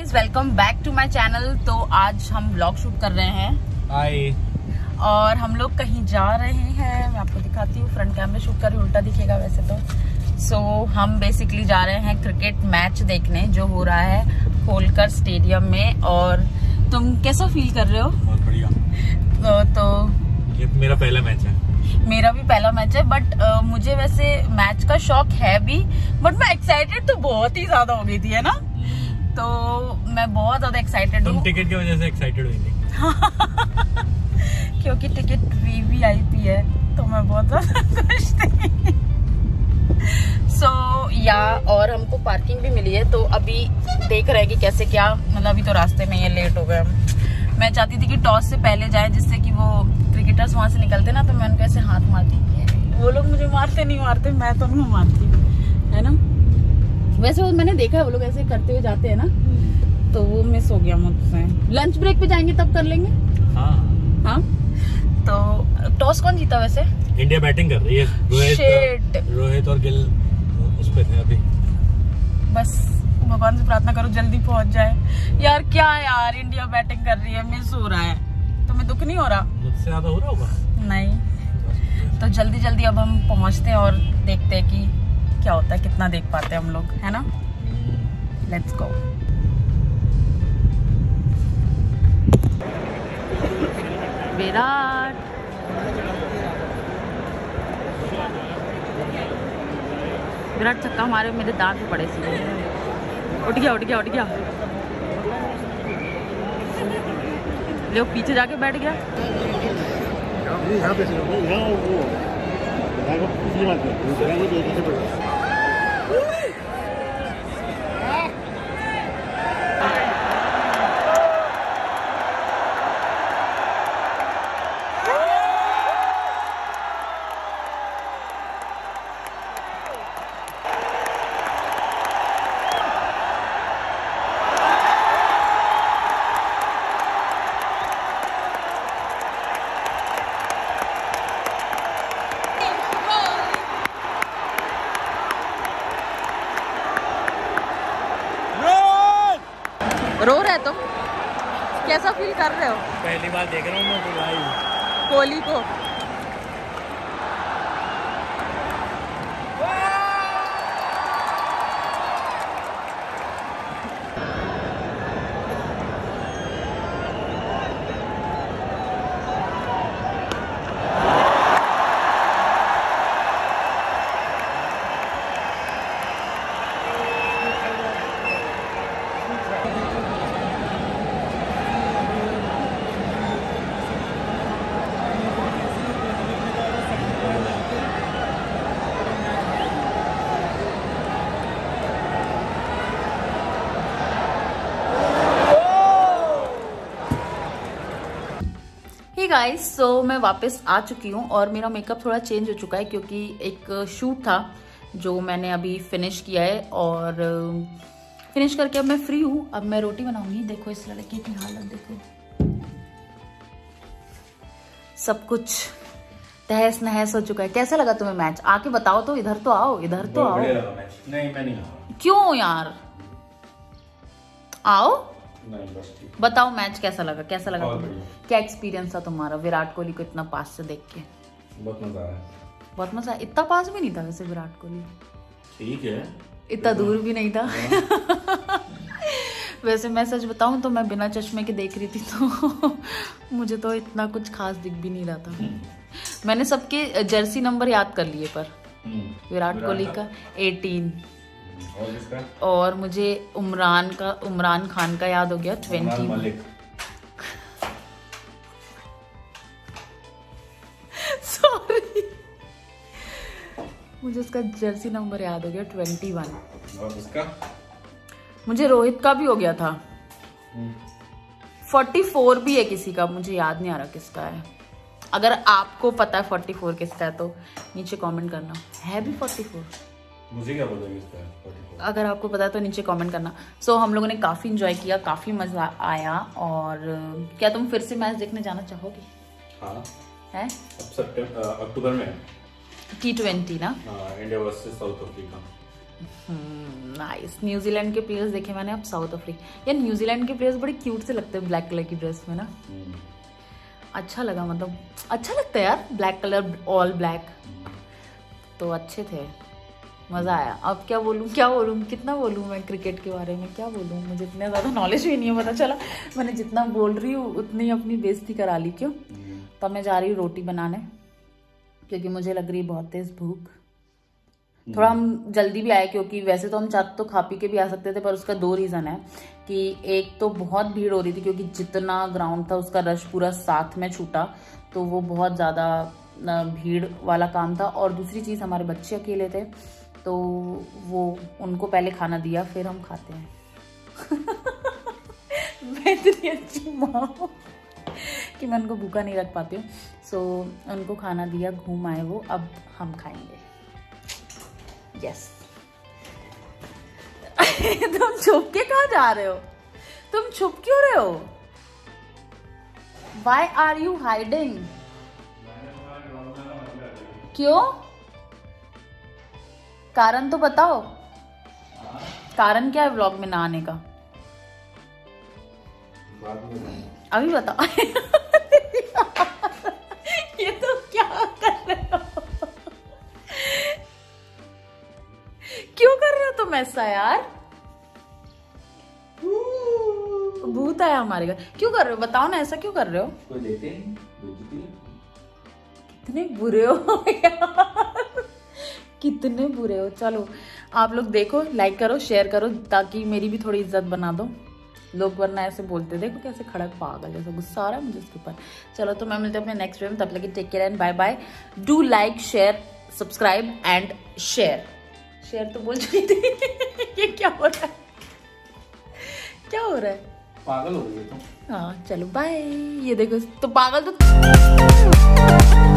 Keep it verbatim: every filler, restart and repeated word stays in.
Guys, welcome back to my channel. तो आज हम व्लॉग शूट कर रहे हैं। हाय। और हम लोग कहीं जा रहे हैं, मैं आपको दिखाती हूँ। फ्रंट कैमरा शूट कर उल्टा दिखेगा वैसे तो। सो so, हम बेसिकली जा रहे हैं क्रिकेट मैच देखने जो हो रहा है होलकर स्टेडियम में। और तुम कैसा फील कर रहे हो? बहुत बढ़िया। तो, तो ये मेरा पहला मैच है। मेरा भी पहला मैच है, बट uh, मुझे वैसे मैच का शौक है भी, बट मैं एक्साइटेड तो बहुत ही ज्यादा हो गई थी, है ना। तो मैं बहुत ज्यादा एक्साइटेड हूँ। तुम टिकट की वजह से एक्साइटेड हुई थी? क्योंकि टिकट वीवीआईपी है तो मैं बहुत ज्यादा खुश थी। सो so, या और हमको पार्किंग भी मिली है, तो अभी देख रहे हैं कि कैसे क्या, मतलब अभी तो रास्ते में ये लेट हो गए हम। मैं चाहती थी कि टॉस से पहले जाए, जिससे कि वो क्रिकेटर्स वहां से निकलते ना, तो मैं उनको ऐसे हाथ मारती। वो लोग मुझे मारते नहीं मारते, मैं तो उनको मारती, है ना। वैसे वो मैंने देखा है, वो लोग ऐसे करते हुए जाते हैं ना, तो वो मिस हो गया मुझसे। लंच ब्रेक पे जाएंगे तब कर लेंगे। हाँ हाँ। तो टॉस कौन जीता वैसे? इंडिया बैटिंग कर रही है। रोहित रोहित और गिल उस पे थे अभी। बस भगवान से प्रार्थना करो जल्दी पहुंच जाए यार। क्या यार, इंडिया बैटिंग कर रही है, मिस हो रहा है। तुम्हें दुख नहीं हो रहा? मुझसे ज्यादा हो रहा होगा। नहीं, तो जल्दी जल्दी अब हम पहुंचते हैं और देखते हैं कि क्या होता है, कितना देख पाते हैं हम लोग, है ना। Let's go. विराट विराट छक्का मारे, मेरे दांत भी पड़े सीधे। उठ गया उठ गया उठ गया। ले पीछे जाके बैठ गया। रो रहे तुम? कैसा फील कर रहे हो? पहली बार देख रहा हूँ मैं भाई कोहली को। गाइस, सो मैं वापस आ चुकी हूँ और मेरा मेकअप थोड़ा चेंज हो चुका है, क्योंकि एक शूट था जो मैंने अभी फिनिश किया है। और फिनिश करके अब मैं फ्री हूँ। अब मैं रोटी बनाऊंगी। देखो इस लड़के की हालत देखो, सब कुछ तहस नहस हो चुका है। कैसा लगा तुम्हें मैच? आके बताओ तो, इधर तो आओ, इधर तो आओ। नहीं मैं नहीं आऊंगा। क्यों यार? आओ नहीं, बस ठीक। बताओ मैच कैसा लगा, कैसा लगा तुम्हें? क्या एक्सपीरियंस था तुम्हारा विराट कोहली को इतना पास से देख के? बहुत मजा आया। बहुत मजा। इतना पास भी नहीं था वैसे विराट कोहली। ठीक है, इतना दूर भी नहीं था। वैसे मैं सच बताऊं तो मैं बिना चश्मे के देख रही थी, तो मुझे तो इतना कुछ खास दिख भी नहीं रहा था। मैंने सबके जर्सी नंबर याद कर लिए, पर विराट कोहली का अठारह और, और मुझे उमरान का उमरान खान का याद हो गया बीस। सॉरी, मुझे उसका जर्सी नंबर याद हो गया इक्कीस। और उसका मुझे रोहित का भी हो गया था। चौवालीस भी है किसी का, मुझे याद नहीं आ रहा किसका है। अगर आपको पता है चौवालीस किसका है तो नीचे कमेंट करना। है भी चौवालीस? मुझे क्या पता किसका है? अगर आपको पता है तो नीचे कमेंट करना। सो so, हम लोगों ने काफी इंजॉय किया, काफी मजा आया। और क्या तुम फिर से मैच देखने जाना चाहोगे? हाँ है? अब सितंबर अक्टूबर में टी ट्वेंटी ना? India versus South Africa. Nice. New Zealand के प्लेयर्स देखे मैंने, अब साउथ अफ्रीका। यार न्यूजीलैंड के प्लेयर्स बड़े क्यूट से लगते हैं ब्लैक कलर की ड्रेस में ना। अच्छा लगा, मतलब अच्छा लगता है यार ब्लैक कलर, ऑल ब्लैक तो अच्छे थे, मजा आया। अब क्या बोलूं क्या बोलूं कितना बोलूं मैं क्रिकेट के बारे में, क्या बोलूं, मुझे इतना ज्यादा नॉलेज भी नहीं है, पता चला मैंने जितना बोल रही हूँ उतनी अपनी बेइज्जती करा ली। क्यों? तो मैं जा रही हूँ रोटी बनाने, क्योंकि मुझे लग रही है बहुत तेज भूख। थोड़ा हम जल्दी भी आए, क्योंकि वैसे तो हम चाहते तो खा पी के भी आ सकते थे, पर उसका दो रीज़न है कि एक तो बहुत भीड़ हो रही थी, क्योंकि जितना ग्राउंड था उसका रश पूरा साथ में छूटा, तो वो बहुत ज़्यादा भीड़ वाला काम था। और दूसरी चीज़, हमारे बच्चे अकेले थे, तो वो उनको पहले खाना दिया फिर हम खाते हैं। मैं इतनी अच्छी माँ हूँ कि मैं उनको भूखा नहीं रख पाती हूँ। सो उनको खाना दिया, घूम आए वो, अब हम खाएंगे। यस। तुम छुप के कहाँ जा रहे हो? तुम छुप क्यों रहे हो? Why are you hiding? क्यों? कारण तो बताओ, कारण क्या है व्लॉग में ना आने का? अभी बताओ। ये तो क्या कर रहे हो? क्यों कर रहे हो तुम ऐसा यार? भूत आया हमारे घर, क्यों कर रहे हो? बताओ ना, ऐसा क्यों कर रहे हो? कोई देते नहीं। कितने बुरे हो यार, कितने बुरे हो। चलो आप लोग देखो, लाइक करो, शेयर करो, ताकि मेरी भी थोड़ी इज्जत बना दो। लोग वरना ऐसे बोलते, देखो कैसे खड़ा पागल जैसा गुस्सा आ रहा है मुझे इसके ऊपर। चलो तो मैं मिलती हूँ अपने नेक्स्ट वीडियो में, तब तक take care and bye bye. Do like, share, subscribe and share. Share तो बोल चुकी थी। ये क्या हो रहा है? क्या हो रहा है? पागल हो रही है तुम। हाँ चलो बाय। ये देखो तो पागल तो